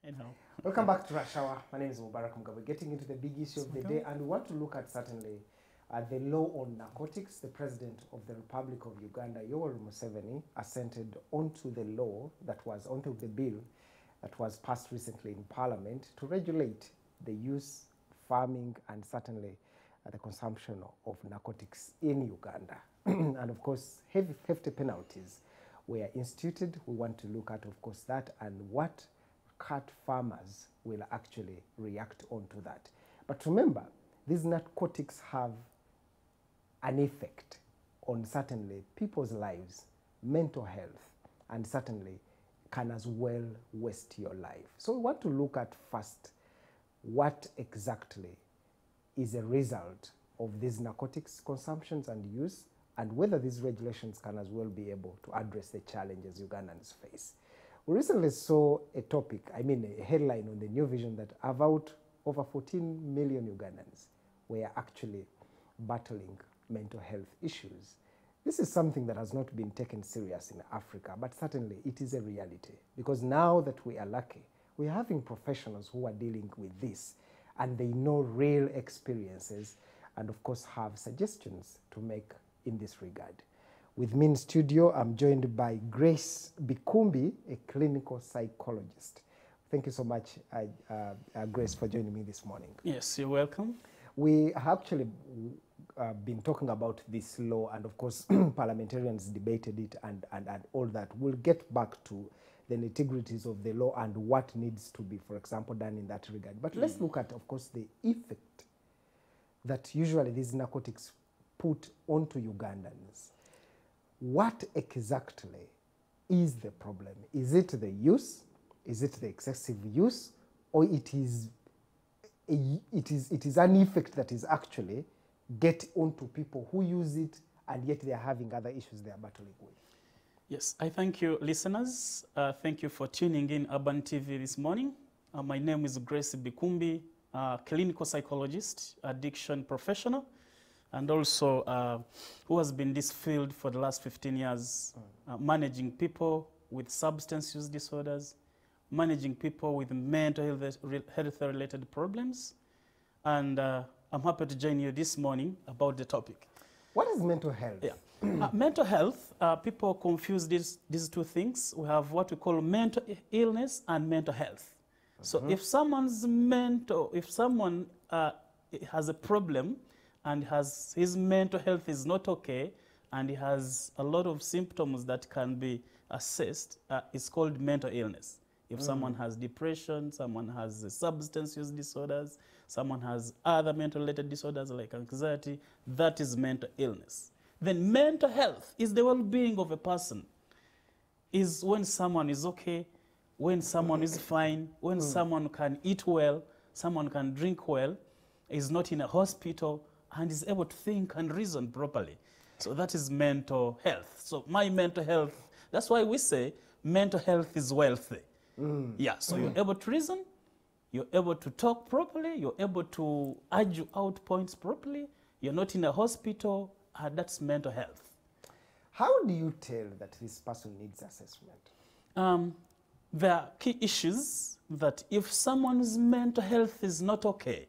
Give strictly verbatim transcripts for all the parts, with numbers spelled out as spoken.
I know. Welcome back to Rush Hour. My name is Mubarak Mugabe. Getting into the big issue of the day, and we want to look at certainly uh, the law on narcotics. The President of the Republic of Uganda, Yoweri Museveni, assented onto the law that was onto the bill that was passed recently in Parliament to regulate the use, farming, and certainly uh, the consumption of narcotics in Uganda. And of course, heavy, hefty penalties were instituted. We want to look at, of course, that and what cat farmers will actually react onto that. But remember, these narcotics have an effect on certainly people's lives, mental health, and certainly can as well waste your life. So we want to look at first what exactly is a result of these narcotics consumptions and use, and whether these regulations can as well be able to address the challenges Ugandans face. We recently saw a topic, I mean a headline on the New Vision that about over fourteen million Ugandans were actually battling mental health issues. This is something that has not been taken serious in Africa, but certainly it is a reality, because now that we are lucky, we're having professionals who are dealing with this, and they know real experiences, and of course have suggestions to make in this regard. With me in studio, I'm joined by Grace Bikumbi, a clinical psychologist. Thank you so much, uh, uh, Grace, for joining me this morning. Yes, you're welcome. We have actually uh, been talking about this law, and of course, parliamentarians debated it and, and, and all that. We'll get back to the nitty-gritties of the law and what needs to be, for example, done in that regard. But mm. let's look at, of course, the effect that usually these narcotics put onto Ugandans. What exactly is the problem? Is it the use? Is it the excessive use? Or it is, a, it is, it is an effect that is actually get onto people who use it, and yet they are having other issues they are battling with? Yes, I thank you, listeners. Uh, thank you for tuning in Urban T V this morning. Uh, my name is Grace Bikumbi, uh, clinical psychologist, addiction professional, and also uh, who has been in this field for the last fifteen years, uh, managing people with substance use disorders, managing people with mental health-related problems. And uh, I'm happy to join you this morning about the topic. What is mental health? Yeah. uh, mental health, uh, people confuse these, these two things. We have what we call mental illness and mental health. Mm-hmm. So if someone's mental, if someone uh, has a problem, and has his mental health is not okay, and he has a lot of symptoms that can be assessed, uh, it's called mental illness. If mm. someone has depression, someone has uh, substance use disorders, someone has other mental related disorders like anxiety, that is mental illness. Then mental health is the well-being of a person. Is when someone is okay, when someone is fine, when mm. someone can eat well, someone can drink well, is not in a hospital, and is able to think and reason properly. So that is mental health. So my mental health, that's why we say mental health is wealthy. Mm. Yeah, so mm. you're able to reason, you're able to talk properly, you're able to argue out points properly, you're not in a hospital, and that's mental health. How do you tell that this person needs assessment? Um, there are key issues that if someone's mental health is not okay,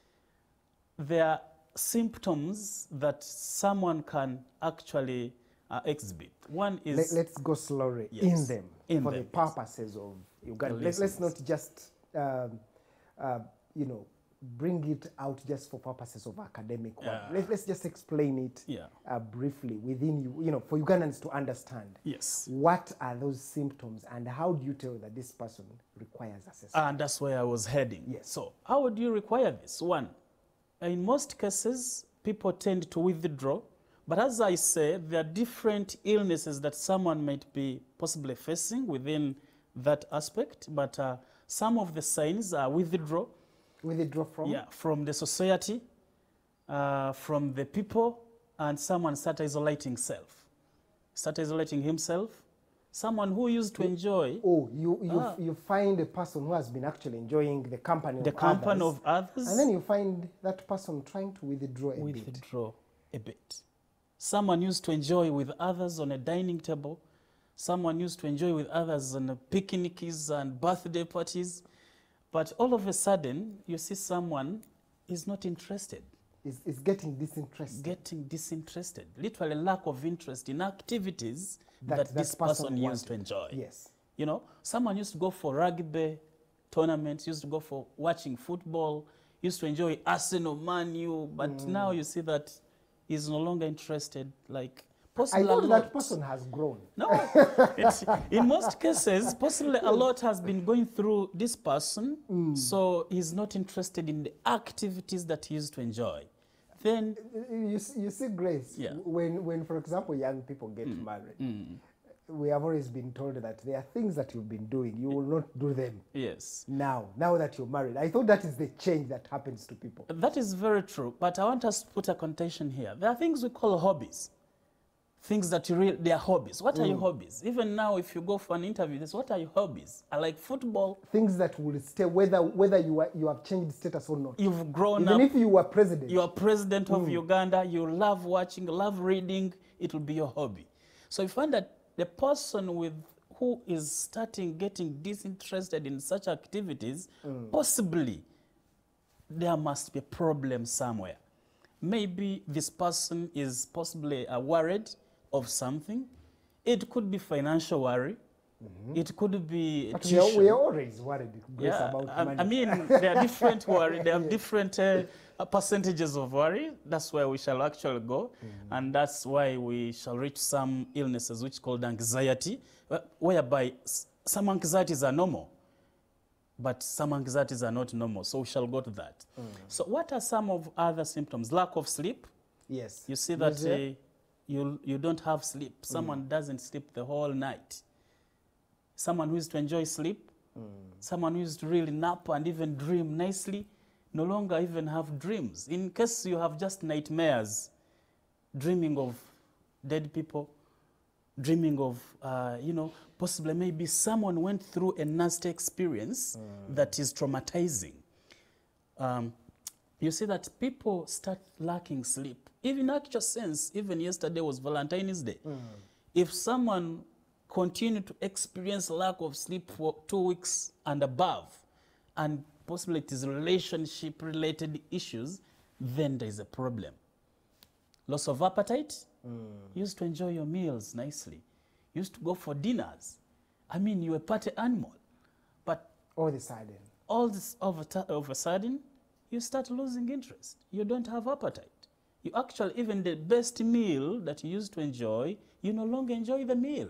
there are symptoms that someone can actually uh, exhibit. One is... Let, let's go slowly yes, in them in for them, the purposes yes. of Uganda. Let, let's not just, um, uh, you know, bring it out just for purposes of academic work. Uh, Let, let's just explain it yeah. uh, briefly within you, you know, for Ugandans to understand. Yes. What are those symptoms, and how do you tell that this person requires assessment? And that's where I was heading. Yes. So how would you require this? One, in most cases, people tend to withdraw. But as I say, there are different illnesses that someone might be possibly facing within that aspect. But uh, some of the signs are withdraw. Withdraw from? Yeah, from the society, uh, from the people, and someone start isolating self. Start isolating himself. Someone who used to enjoy. Oh, you you, ah. you find a person who has been actually enjoying the company the of company others, of others. And then you find that person trying to withdraw a withdraw bit. Withdraw a bit. Someone used to enjoy with others on a dining table. Someone used to enjoy with others on picnics and birthday parties. But all of a sudden, you see someone is not interested. Is, is getting disinterested. Getting disinterested. Literally lack of interest in activities That- that, that this person person used to wanted. enjoy. Yes. You know, someone used to go for rugby tournaments, used to go for watching football, used to enjoy Arsenal, Man U, but now you see that he's no longer interested. Like, I possibly a thought lot. that person has grown. No, it's, in most cases, possibly a lot has been going through this person, so he's not interested in the activities that he used to enjoy. Then, You, s- you see, Grace, Yeah. when, when, for example, young people get married, we have always been told that there are things that you've been doing, you will not do them yes, now, now that you're married. I thought that is the change that happens to people. that is very true, but I want us to put a connotation here. There are things we call hobbies. Things that you really, they are hobbies. What are your hobbies? Even now, if you go for an interview, this, what are your hobbies? I like football. Things that will stay, whether, whether you, are, you have changed status or not. You've grown Even up. if you were president. You are president of Uganda. You love watching, love reading. It will be your hobby. So you find that the person with who is starting getting disinterested in such activities, possibly there must be a problem somewhere. Maybe this person is possibly uh, worried of something. It could be financial worry. It could be But we are, tuition. we are always worried, Grace, Yeah, about I, money. I mean, there are different worry. There are different uh, uh, percentages of worry. That's where we shall actually go, and that's why we shall reach some illnesses which called anxiety, wh- whereby s- some anxieties are normal, but some anxieties are not normal. So we shall go to that. So what are some of other symptoms? Lack of sleep. Yes. You see that Nausea. uh, you you don't have sleep. Someone doesn't sleep the whole night. Someone who used to enjoy sleep, someone who used to really nap and even dream nicely, no longer even have dreams. In case you have just nightmares, dreaming of dead people, dreaming of, uh, you know, possibly maybe someone went through a nasty experience that is traumatizing. Um, you see that people start lacking sleep. Even in actual sense, even yesterday was Valentine's Day. If someone continued to experience lack of sleep for two weeks and above, and possibly it is relationship-related issues, then there is a problem. Loss of appetite. You used to enjoy your meals nicely. You used to go for dinners. I mean, you were a party animal. But All of a sudden. all this of a, ta- of a sudden, you start losing interest. You don't have appetite. You actually, even the best meal that you used to enjoy, you no longer enjoy the meal.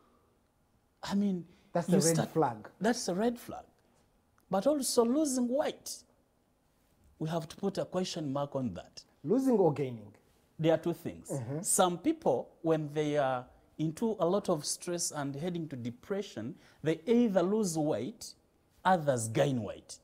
I mean, That's you the red start- flag. That's a red flag. But also losing weight. We have to put a question mark on that. Losing or gaining? There are two things. Some people, when they are into a lot of stress and heading to depression, they either lose weight, others gain weight.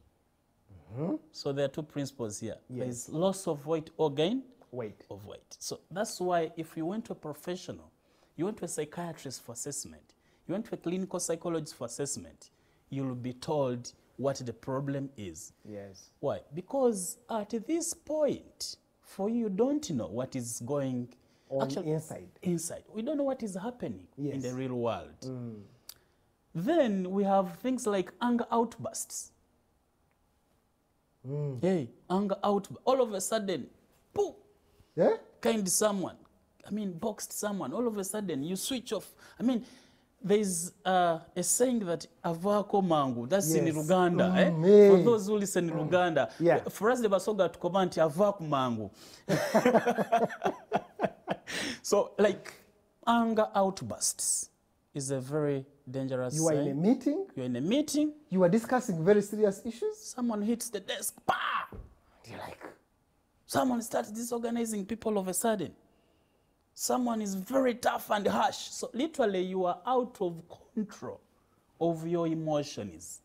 So there are two principles here. There Yes. is loss of weight or gain Wait. of weight. So that's why if you went to a professional, you went to a psychiatrist for assessment, you went to a clinical psychologist for assessment, you'll be told what the problem is. Yes. Why? Because at this point, for you, you don't know what is going On actually inside. inside. We don't know what is happening in Yes. the real world. Then we have things like anger outbursts. Hey, anger outbursts. All of a sudden, poof, Yeah? kind someone, I mean, boxed someone, all of a sudden you switch off. I mean, there's uh, a saying that avako mangu, that's in Yes. Luganda. Eh? Mm, eh. For those who listen in Luganda, Yeah. for us, the basoga to comment avako mangu. So, like, anger outbursts is a very dangerous You are in a sign. meeting, You're in a meeting, you are discussing very serious issues. someone hits the desk, bah! You're like, Someone starts disorganizing people all of a sudden. Someone is very tough and harsh. So literally you are out of control of your emotions.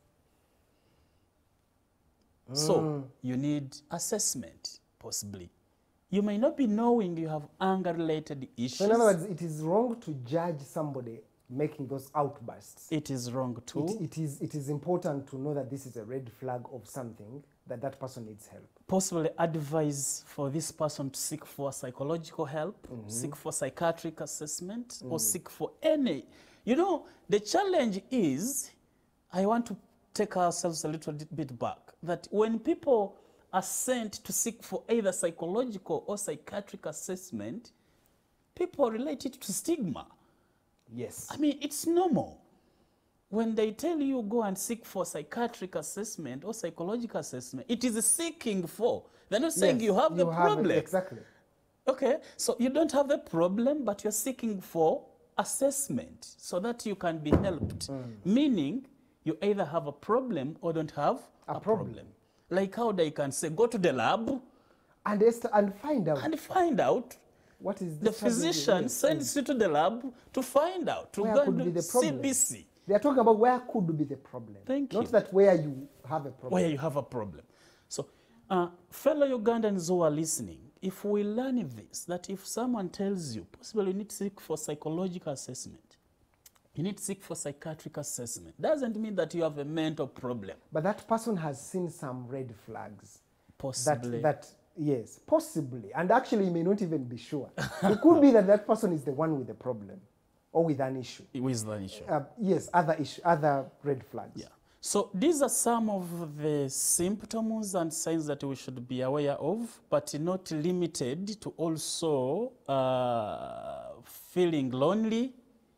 So you need assessment, possibly. You may not be knowing you have anger-related issues. so in other words, it is wrong to judge somebody making those outbursts. It is wrong too. It, it, is, it is important to know that this is a red flag of something, that that person needs help. Possibly advise for this person to seek for psychological help, seek for psychiatric assessment, or seek for any. You know, the challenge is, I want to take ourselves a little bit back. That when people are sent to seek for either psychological or psychiatric assessment, people relate it to stigma. Yes. I mean, it's normal. When they tell you go and seek for psychiatric assessment or psychological assessment, it is a seeking for. They're not saying Yes, you have the you have problem. it, exactly. Okay, so you don't have the problem, but you're seeking for assessment so that you can be helped. Mm. Meaning, you either have a problem or don't have a, a problem. problem. Like how they can say, go to the lab and, and find out. And find out. What is the physician sends you to the lab to find out, to where go could and be do the problem? C B C. They are talking about where could be the problem. Thank Not you. that where you have a problem. Where you have a problem. So, uh, fellow Ugandans who are listening, if we learn this, that if someone tells you, possibly you need to seek for psychological assessment, you need to seek for psychiatric assessment, doesn't mean that you have a mental problem. But that person has seen some red flags. Possibly. That, that yes, possibly. And actually, you may not even be sure. It could be that that person is the one with the problem or with an issue. With an issue. Uh, yes, other issue, other red flags. Yeah. So these are some of the symptoms and signs that we should be aware of, but not limited to also uh, feeling lonely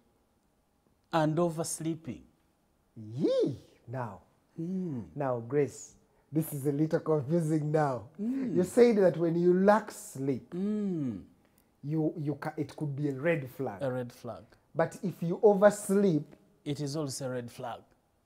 and oversleeping. Yee! Now, mm. now, Grace, this is a little confusing now. Mm. You said that when you lack sleep, mm. you, you ca it could be a red flag. A red flag. But if you oversleep, it is also a red flag.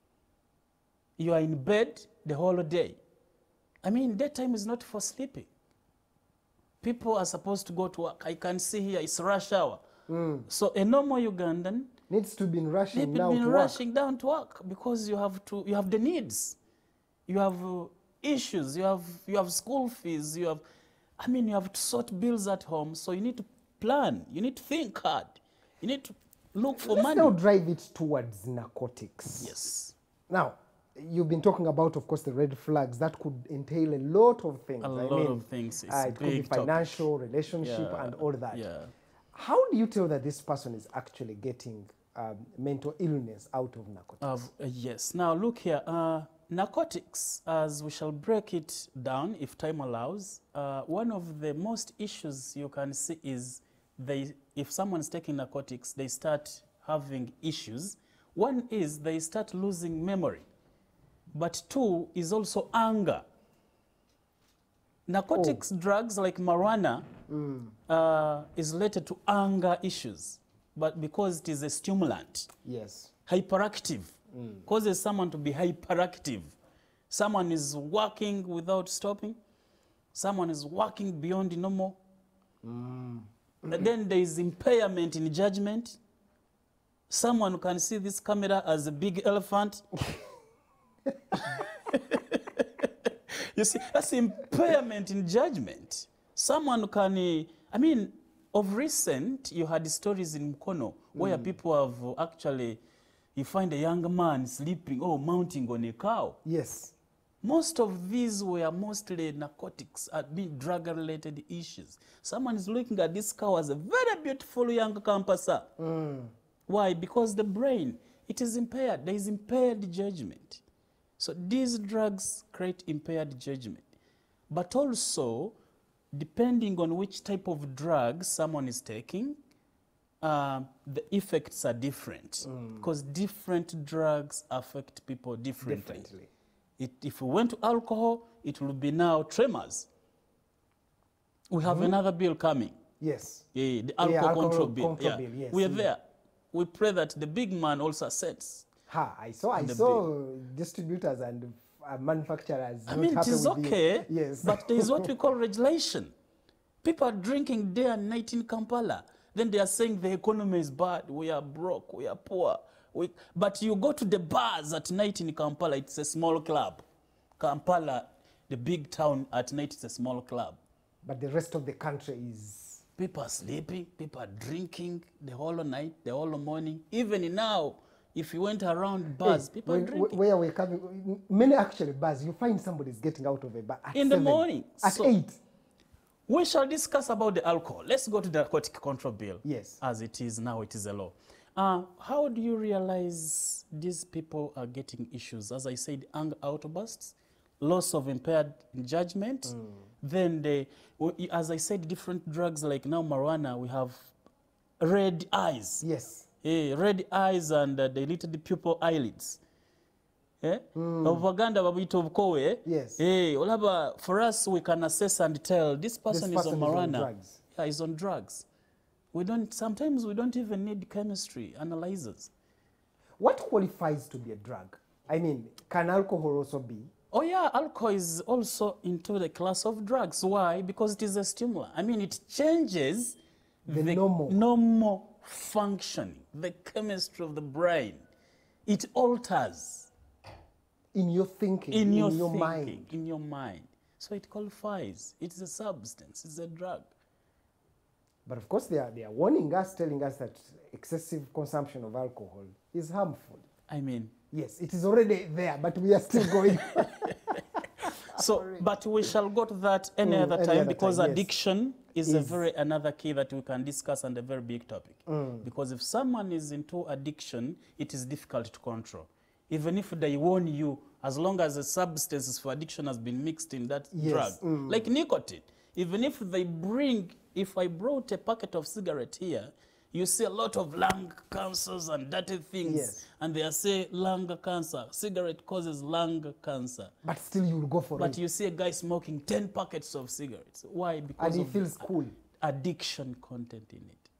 You are in bed the whole day. I mean, daytime is not for sleeping. People are supposed to go to work. I can see here it's rush hour. Mm. So a normal Ugandan needs to be rushing now to rushing work. down to work because you have to. You have the needs. You have uh, issues. You have you have school fees. You have, I mean, you have to sort bills at home. So you need to plan. You need to think hard. You need to look for Let's money. now drive it towards narcotics. Yes. Now, you've been talking about, of course, the red flags. That could entail a lot of things. A I lot mean, of things. It's uh, it could be financial, topic. relationship, yeah. and all that. Yeah. How do you tell that this person is actually getting um, mental illness out of narcotics? Uh, uh, yes. Now, look here. Uh, narcotics, as we shall break it down, if time allows, uh, one of the most issues you can see is they, if someone's taking narcotics, they start having issues. One is they start losing memory. But two is also anger. Narcotics, oh. drugs like marijuana mm. uh, is related to anger issues, but because it is a stimulant. Yes. Hyperactive. Mm. Causes someone to be hyperactive. Someone is working without stopping. Someone is working beyond the normal. Mm. And then there is impairment in judgment. Someone can see this camera as a big elephant. You see, that's impairment in judgment. Someone can, I mean, of recent, you had stories in Mukono where mm. people have actually, you find a young man sleeping or mounting on a cow. Yes. Most of these were mostly narcotics, I mean drug-related issues. Someone is looking at this cow as a very beautiful young campasa. Mm. Why? Because the brain, it is impaired. There is impaired judgment. So these drugs create impaired judgment. But also, depending on which type of drug someone is taking, uh, the effects are different. Mm. Because different drugs affect people differently. differently. It, if we went to alcohol, it will be now tremors. We have mm-hmm. another bill coming. Yes. Yeah, the alcohol, yeah, alcohol control bill. Control yeah. bill yes. We are there. We pray that the big man also assents. Ha, I saw, I saw bill. distributors and uh, manufacturers. I mean, it is okay, the, yes. but there is what we call regulation. People are drinking day and night in Kampala. Then they are saying the economy is bad, we are broke, we are poor. We, but you go to the bars at night in Kampala, it's a small club. Kampala, the big town, at night it's a small club. But the rest of the country is... People are sleeping, people are drinking the whole night, the whole morning. Even now, if you went around bars, hey, people when, are drinking. Where we're coming, many actually bars, you find somebody's getting out of a bar at in seven, the morning. At so eight. We shall discuss about the alcohol. Let's go to the Narcotic Control Bill. Yes. As it is now, it is a law. Uh, how do you realize these people are getting issues? As I said, anger outbursts, loss of impaired judgment. Mm. Then they, as I said, different drugs like now marijuana, we have red eyes. Yes. Eh, red eyes and uh, dilated pupil eyelids. Eh? Mm. Ovaganda babito obukowe. Yes. Eh, olaba, for us, we can assess and tell this person, this is person on marijuana. Is on drugs. Yeah, he's on drugs. We don't, sometimes we don't even need chemistry analyzers. What qualifies to be a drug? I mean, can alcohol also be? Oh yeah, alcohol is also into the class of drugs. Why? Because it is a stimulant. I mean, it changes the, the normal. normal functioning, the chemistry of the brain. It alters. In your thinking, in your, in your thinking, mind. In your mind. So it qualifies. It's a substance. It's a drug. But of course, they are, they are warning us, telling us that excessive consumption of alcohol is harmful. I mean... Yes, it is already there, but we are still going. So, but we shall go to that any mm, other time any other because time, addiction yes. is, is a very another key that we can discuss and a very big topic. Mm. Because if someone is into addiction, it is difficult to control. Even if they warn you, as long as the substances for addiction has been mixed in that yes. drug, mm. like nicotine, even if they bring, if I brought a packet of cigarette here, you see a lot of lung cancers and dirty things. Yes. And they say lung cancer. Cigarette causes lung cancer. But still you will go for but it. But you see a guy smoking ten packets of cigarettes. Why? Because and he of feels cool. Addiction content in it.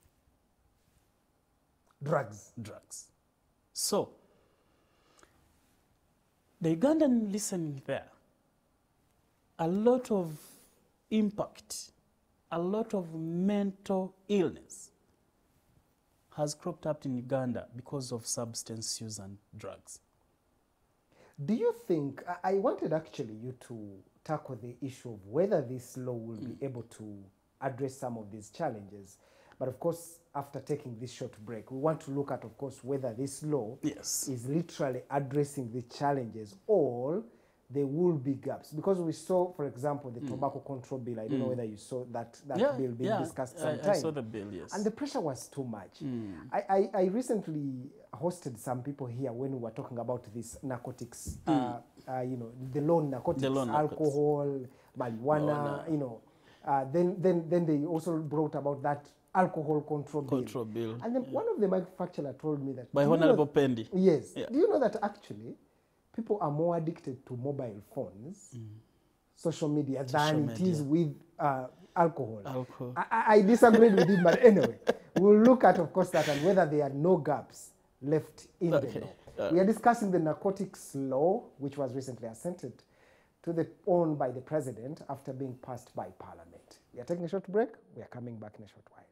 Drugs. Drugs. So, the Ugandan listening there, a lot of impact, a lot of mental illness has cropped up in Uganda because of substance use and drugs. Do you think, I wanted actually you to tackle the issue of whether this law will mm. be able to address some of these challenges. But of course, after taking this short break, we want to look at, of course, whether this law yes. is literally addressing the challenges or there will be gaps. Because we saw, for example, the mm. tobacco control bill. I don't mm. know whether you saw that, that yeah, bill being yeah, discussed I, sometime. I saw the bill, yes. And the pressure was too much. Mm. I, I, I recently hosted some people here when we were talking about this narcotics, mm. uh, uh, you know, the law narcotics, the law alcohol, marijuana, oh, no. you know. Uh, then, then, then they also brought about that alcohol control, control bill. bill. And then yeah. one of the manufacturers told me that... By Honorable Pendi. Yes. Yeah. Do you know that actually people are more addicted to mobile phones, mm. social media, social than media. it is with uh, alcohol? Alcohol. I, I disagreed with him, but anyway, we'll look at, of course, that and whether there are no gaps left in okay. the law. Uh, we are discussing the narcotics law, which was recently assented to the own by the president after being passed by parliament. We are taking a short break. We are coming back in a short while.